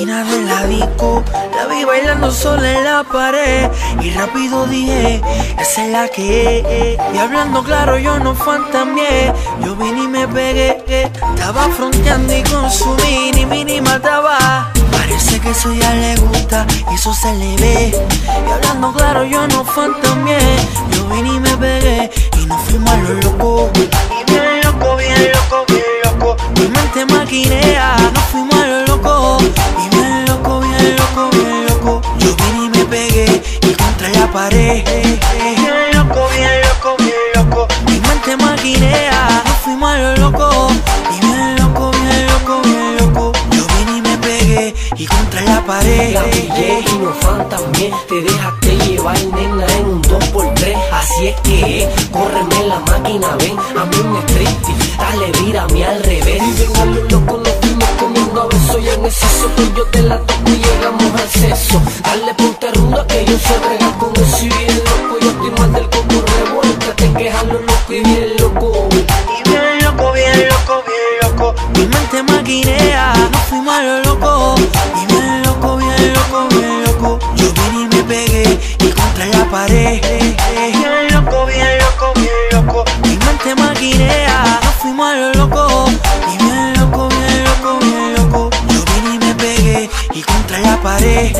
esquina de la disco, la vi bailando sola en la pared y rápido dije, esa es la que es. Y hablando claro yo no fantameé, yo vine y me pegué. Estaba fronteando y con su mini mataba. Parece que eso ya le gusta y eso se le ve. Y hablando claro yo no fantameé, yo vine y me pegué y nos fuimos a lo loco. Y bien loco, bien loco, bien loco, mi mente maquinea. Nos fuimos a lo loco y bien loco, bien loco, bien loco. Yo vine y me pegué y contra la pared. Bien loco, bien loco, bien loco, mi mente maquinea. Nos fuimos a lo loco y bien loco, bien loco, bien loco. Yo vine y me pegué y contra la pared. La pillé y no fan también. Te dejaste llevar, nena, en un 2x3. Así es que córreme la máquina, ven a mí un striptease, dale, vírame al revés. Y ven a lo loco, nos fuimos comiendo a besos. Y en exceso pues yo te la toco y llegamos al sexo. Dale, ponte ruda que yo sé bregar con eso. Y bien loco, yo estoy mal del coco. Revuélcate que jalo loco y bien loco. Y bien loco, bien loco, bien loco, mi mente maquinea. Nos fuimos a lo loco y bien loco, bien loco, bien loco. Yo vine y me pegué y contra la pared. Bien loco, bien loco, bien loco, mi mente maquinea. Nos fuimos a lo loco y bien loco, bien loco, bien loco. Yo vine y me pegué y contra la pared.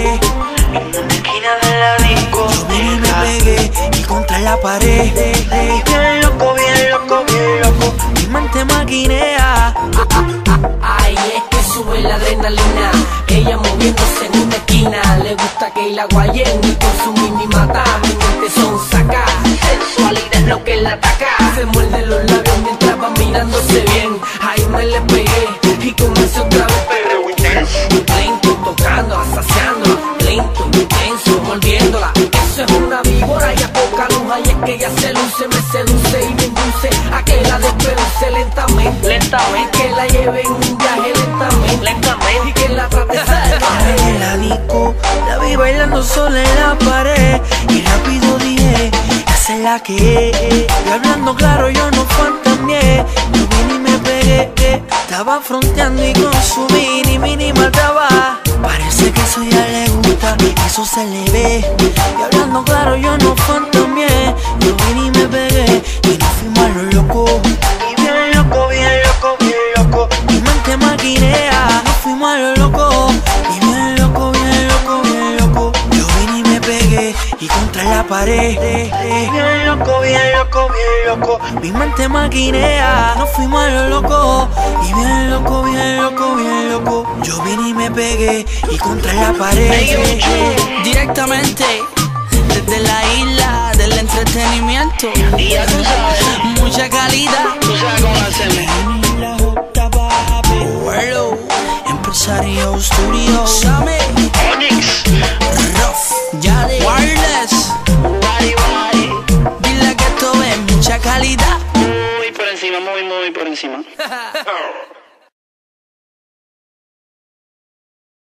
En una esquina de la disco, yo vine y me pegué y contra la pared. Bien loco, bien loco, bien loco, mi mente maquinea. Ay, es que sube la adrenalina. Ella moviéndose en una esquina. Le gusta que la guayen y con su mini mata. Mi mente son saca. Sensualidad es lo que la ataca. Se muerde los labios mientras va mirándose bien. Ahí me le pegué y comencé otra vez perreo intenso. Lento, tocando, saciando. Lento, intenso, mordiéndola. Eso es una víbora y a poca luz. Ay, es que ella se luce, me seduce y me induce a que la despeluce lentamente. Lentamente. Que la lleve en un viaje lentamente. Lentamente. Y que la trate salvaje. En la disco, la vi bailando sola en la pared y rápido dije, esa es la que es. Y hablando claro yo no fantameé, yo vine y me pegué. Estaba fronteando y con su mini mataba. Parece que eso ya le gusta y eso se le ve. Y hablando claro yo no fantameé, yo vine y me pegué y nos fuimos a lo loco. Y bien loco, bien loco, bien loco, mi mente maquinea. Nos fuimos a lo loco y bien loco, bien loco, bien loco. Yo vine y me pegué y contra la pared. Bien loco, bien loco, bien loco, mi mente maquinea. Nos fuimos a lo loco y bien loco, bien loco, bien loco. Yo vine y me pegué y contra la pared. Directamente desde la isla del entretenimiento. Y ya tú sabes, Mucha calidad. tú sabes cómo hacemos. La J, papi. Hello, Empresario Studio. Sammy, Onyx, Rough, Yale, Wireless. body, body. Dile que esto es mucha calidad. Muy por encima, muy por encima.